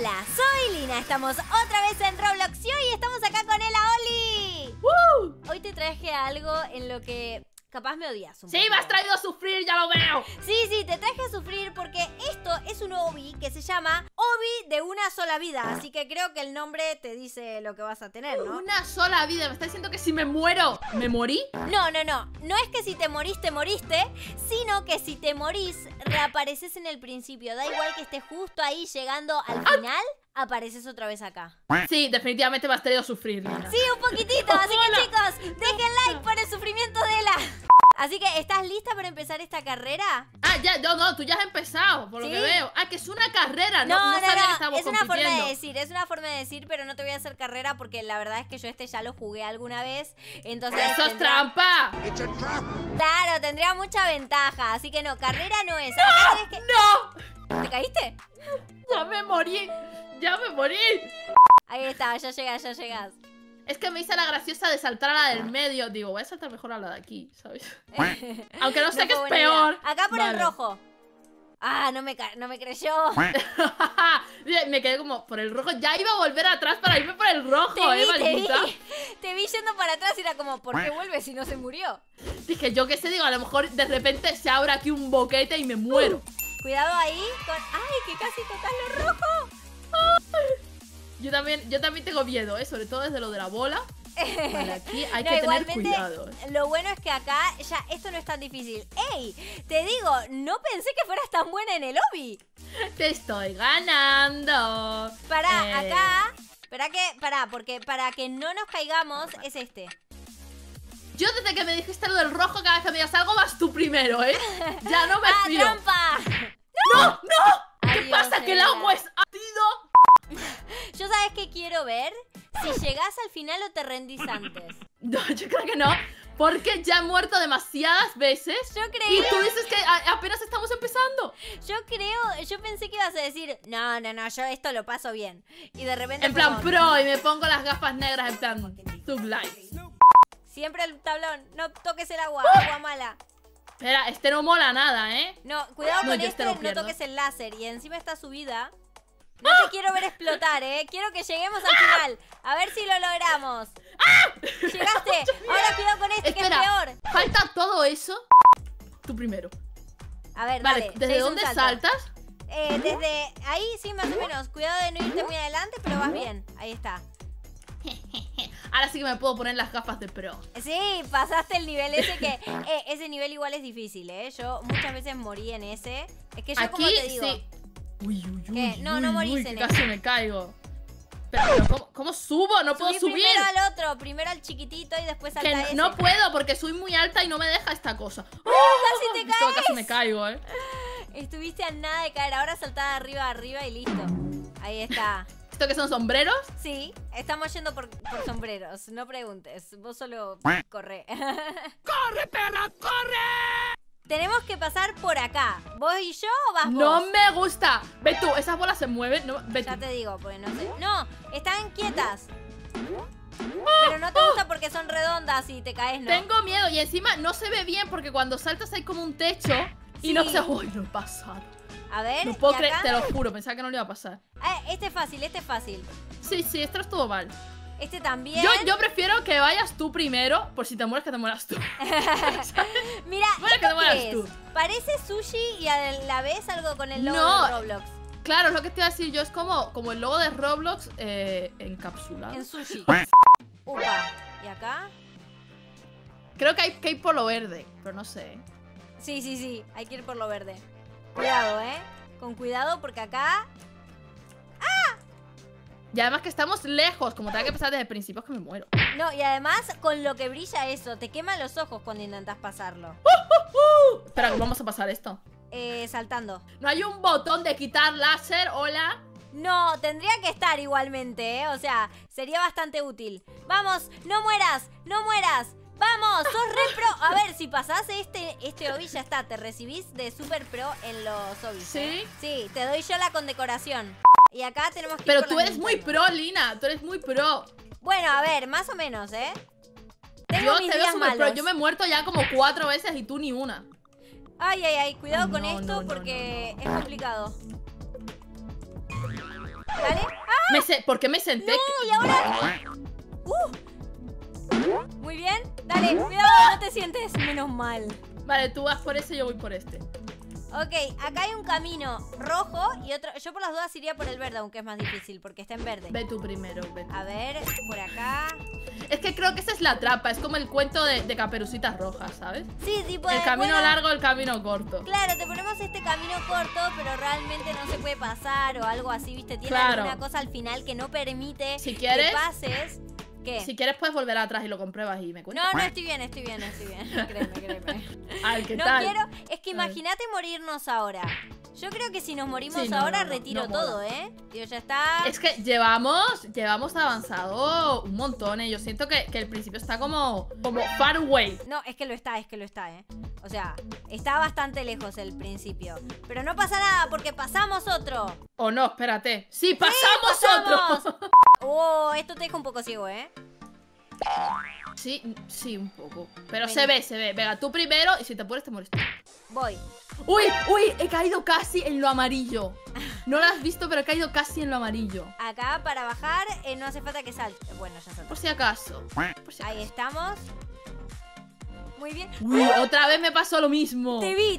Hola, soy Lina, estamos otra vez en Roblox y hoy estamos acá con Ela Oli. Hoy te traje algo en lo que capaz me odias un poco. Sí, me has traído a sufrir, ya lo veo. Sí, te traje a sufrir porque esto es un obby que se llama Obby de una sola vida. Así que creo que el nombre te dice lo que vas a tener, ¿no? Una sola vida, me está diciendo que si me muero, ¿me morí? No es que si te morís, te moriste, sino que si te morís, reapareces en el principio. Da igual que estés justo ahí llegando al final, apareces otra vez acá. Sí, definitivamente me has traído a sufrir, Lina. Sí, un poquitito, así que chicos, dejen like por el sufrimiento de Ela. Así que, ¿estás lista para empezar esta carrera? Ah, ya, no, tú ya has empezado, por lo que veo. Ah, que es una carrera, no sabía que estábamos es una compitiendo. es una forma de decir, pero no te voy a hacer carrera porque la verdad es que yo ya lo jugué alguna vez, entonces... ¡Eso es trampa! Claro, tendría mucha ventaja, así que no, carrera no es. Acá tienes que... ¡No! ¿Te caíste? ¡Ya me morí! ¡Ya me morí! Ahí está, ya llegas. Es que me hice la graciosa de saltar a la del medio. Digo, voy a saltar mejor a la de aquí, ¿sabes? Aunque no sé qué es peor. Acá por el rojo. Ah, no me creyó. Me quedé como por el rojo. Ya iba a volver atrás para irme por el rojo, Te vi yendo para atrás y era como, ¿por qué vuelve si no se murió? Dije, yo qué sé, digo, a lo mejor de repente se abre aquí un boquete y me muero. Cuidado ahí con... ¡Ay, que casi tocas lo rojo! Yo también tengo miedo, sobre todo desde lo de la bola. Vale, aquí hay que tener cuidado. Lo bueno es que acá ya esto no es tan difícil. ¡Ey! Te digo, no pensé que fueras tan buena en el obby. Te estoy ganando. Acá. Porque para que no nos caigamos es este. Yo desde que me dijiste lo del rojo, cada vez que me digas algo vas tú primero, ¿eh? Ya no me fío. ¡Trampa! ¡No! ¿Qué pasa? ¿Que el agua es ácido? Yo sabes que quiero ver si llegás al final o te rendís antes. No, yo creo que no. Porque ya he muerto demasiadas veces. Yo creí. Y tú dices que apenas estamos empezando. Yo pensé que ibas a decir, no, yo esto lo paso bien. Y de repente. En plan pro, y me pongo las gafas negras en plan sublight. Siempre el tablón, no toques el agua, agua mala. Espera, este no mola nada, ¿eh? No, cuidado con no toques el láser. Y encima está subida. No te quiero ver explotar, ¿eh? Quiero que lleguemos al final. A ver si lo logramos. Llegaste. Ahora cuidado con este, que es peor. Falta todo eso. Tú primero. A ver, vale, dale. ¿desde dónde saltas? Desde ahí, sí, más o menos. Cuidado de no irte muy adelante, pero vas bien. Ahí está. Ahora sí que me puedo poner las gafas de pro. Sí, pasaste el nivel ese que... ese nivel igual es difícil, ¿eh? Yo muchas veces morí en ese. Es que yo, aquí, como te digo... Sí. Uy, no morís en casi me caigo. Pero ¿cómo subo? No puedo subir. Primero al otro, primero al chiquitito y después al ese. No puedo porque soy muy alta y no me deja esta cosa. ¡Casi te caes! Casi me caigo, ¿eh? Estuviste a nada de caer. Ahora saltá de arriba y listo. Ahí está. ¿Esto qué son, sombreros? Sí, estamos yendo por sombreros. No preguntes, vos solo corre. ¡Corre, perra, corre! Tenemos que pasar por acá. ¿Vos y yo o vas vos? No me gusta. Ve tú, esas bolas se mueven. No, ve ya tú. te digo, porque no sé. No, están quietas. Pero no te gusta porque son redondas y te caes, ¿no? Tengo miedo y encima no se ve bien porque cuando saltas hay como un techo y no sé. Uy, no he pasado. A ver, no puedo creer, te lo juro, pensaba que no le iba a pasar. Este es fácil. Sí, esto estuvo mal. Este también. Yo prefiero que vayas tú primero, por si te mueres, que te mueras tú. Mira, bueno, que te mueras tú. Parece sushi y a la vez algo con el logo de Roblox. Claro, es lo que te iba a decir yo, es como el logo de Roblox encapsulado. En sushi. Upa, ¿y acá? Creo que hay por lo verde, pero no sé. Sí, hay que ir por lo verde. Cuidado, con cuidado porque acá... Y además que estamos lejos, como tenga que pasar desde el principio es que me muero. No, y además con lo que brilla eso, te queman los ojos cuando intentas pasarlo. Espera, vamos a pasar esto. Saltando. ¿No hay un botón de quitar láser? Hola. No, tendría que estar igualmente, o sea, sería bastante útil. Vamos, no mueras. Vamos, sos re pro. A ver, si pasás este obby ya está, te recibís de super pro en los obbies. ¿Sí? Sí, te doy yo la condecoración. Y acá tenemos que... Pero tú eres muy pro, Lina, tú eres muy pro. Bueno, a ver, más o menos, Yo te veo super pro, yo me he muerto ya como 4 veces y tú ni una. Ay, cuidado con esto porque es complicado. Dale, ¿Por qué me senté? No, y ahora... Muy bien. Dale, cuidado, no te sientes. Menos mal. Vale, tú vas por ese y yo voy por este. Ok, acá hay un camino rojo y otro... Yo por las dudas iría por el verde, aunque es más difícil, porque está en verde. Ve tú primero, ve tú. A ver, por acá... Es que creo que esa es la trampa, es como el cuento de Caperucitas Rojas, ¿sabes? Sí, tipo... El camino largo, el camino corto. Claro, te ponemos este camino corto, pero realmente no se puede pasar o algo así, ¿viste? Tiene Claro. alguna cosa al final que no permite Si quieres, que pases... ¿Qué? Si quieres puedes volver atrás y lo compruebas y me cuentas. No, estoy bien. Créeme. Ay, ¿qué No tal? quiero... Es que imagínate morirnos ahora. Yo creo que si nos morimos Sí, no, ahora, no, retiro no mola. todo, ¿eh? Tío, ya está... Es que llevamos avanzado un montón, ¿eh? Yo siento que el principio está como far away. No, es que lo está, ¿eh? O sea, está bastante lejos el principio. Pero no pasa nada porque pasamos otro. O no, espérate. ¡Sí, pasamos otro! Oh, esto te deja un poco ciego, ¿eh? Sí, un poco. Pero Vení. se ve. Venga, tú primero y si te mueres, te mueres tú. Voy. ¡Uy! He caído casi en lo amarillo. No lo has visto, pero he caído casi en lo amarillo. Acá para bajar no hace falta que salte. Bueno, ya salté. Por si acaso. Ahí estamos. Muy bien. Uy, otra vez me pasó lo mismo. Te vi.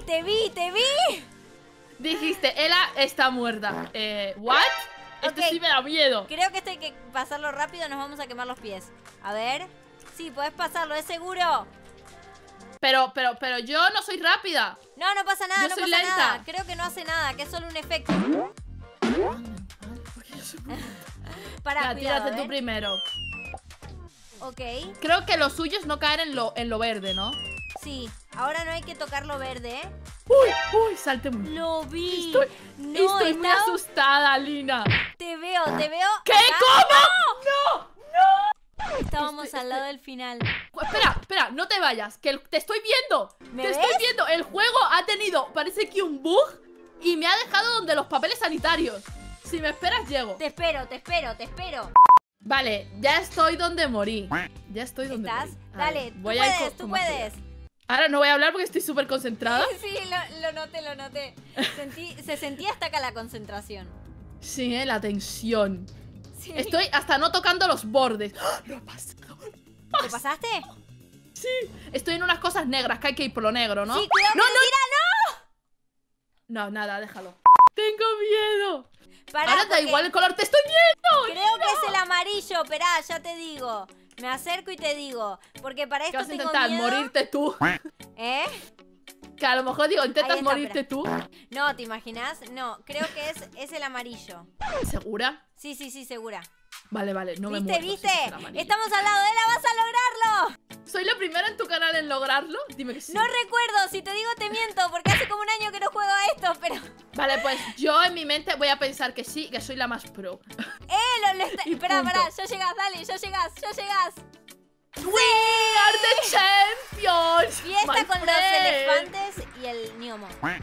Dijiste, Ela está muerta. ¿What? Esto Ok. sí me da miedo. Creo que esto hay que pasarlo rápido, nos vamos a quemar los pies. A ver. Sí, podés pasarlo, es seguro. Pero yo no soy rápida. No, no pasa nada, Yo no soy pasa lenta. nada. Creo que no hace nada, que es solo un efecto. Para, Ya, cuidado, tírate tú primero. Ok, Creo que lo suyo es no caer en lo verde, ¿no? sí. Ahora no hay que tocar lo verde, ¿eh? Uy, salte muy. Lo vi. Estoy muy asustada, Lina. Te veo. ¿Qué? Acá. ¿Cómo? ¡No! Estábamos al lado del final. Espera, no te vayas, que te estoy viendo. ¿Me Te ves? estoy viendo. El juego ha tenido, parece que un bug y me ha dejado donde los papeles sanitarios. Si me esperas, llego. Te espero. Vale, ya estoy donde morí. ¿Estás? morí. A ver, Dale, voy a ir tú como puedes. sea. Ahora no voy a hablar porque estoy súper concentrada. Sí, lo noté. Se sentía hasta acá la concentración. Sí, la tensión. Sí. Estoy hasta no tocando los bordes. ¡Ah! ¡Lo he pasado! ¿Lo pasaste? Sí, estoy en unas cosas negras, que hay que ir por lo negro, ¿no? Sí, cuidado, ¡No, que te tira, No, nada, déjalo. Tengo miedo. Pará, Ahora da porque igual el color, te estoy viendo. creo que es el amarillo, esperá, ya te digo. Me acerco y te digo. Porque para ¿Qué esto vas a tengo intentar? miedo. ¿Morirte tú? ¿Eh? Que a lo mejor digo, intentas Ahí está, morirte tú. No, ¿te imaginas? No, creo que es el amarillo. ¿Segura? Sí, segura. Vale, no me ¿Viste? muero. ¿Viste? Estamos al lado de él, vas a lograrlo. ¿Soy la primera en tu canal en lograrlo? Dime que sí. No recuerdo, si te digo te miento, porque hace como un año que no juego a esto, pero... Vale, pues yo en mi mente voy a pensar que sí, que soy la más pro. Y Espera, punto. ya llegas, dale, ya llegas. We are the champions. Fiesta my con los friend. elefantes y el Niomo. ¡Ah!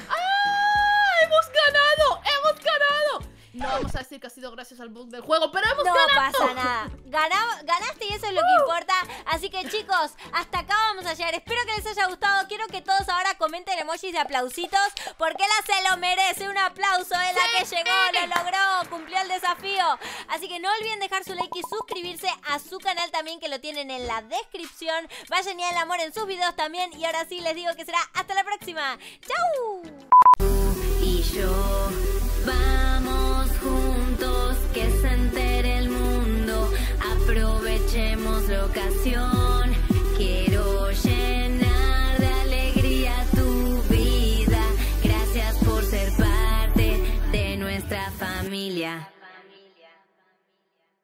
¡Hemos ganado! No vamos a decir que ha sido gracias al bug del juego, pero hemos No ganado. pasa nada. Ganaste y eso es lo que importa. Así que chicos, hasta acá vamos a llegar. Espero que les haya gustado. Quiero que todos ahora comenten emojis de aplausitos, porque ella se lo merece. Un aplauso, es la que llegó, lo logró, cumplió el desafío. Así que no olviden dejar su like y suscribirse a su canal también, que lo tienen en la descripción. Vayan y el amor en sus videos también. Y ahora sí les digo que será hasta la próxima. ¡Chau! Y yo vamos juntos, que se entere el mundo, aprovechemos la ocasión. Quiero llenar de alegría tu vida. Gracias por ser parte de nuestra familia.